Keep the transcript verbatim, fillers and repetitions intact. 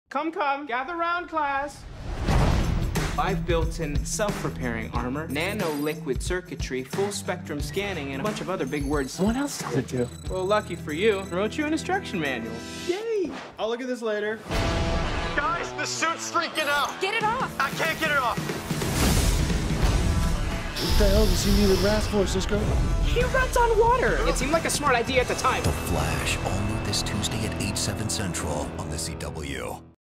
Come, come, gather round, class. I've built in self-repairing armor, nano-liquid circuitry, full-spectrum scanning, and a bunch of other big words. What else does it do? Well, lucky for you, I wrote you an instruction manual. Yay! I'll look at this later. Guys, the suit's freaking out. Get it off. I can't get it off. What the hell does he need a brass for, Cisco? He runs on water. It seemed like a smart idea at the time. The Flash, all new this Tuesday at eight, seven Central on the C W.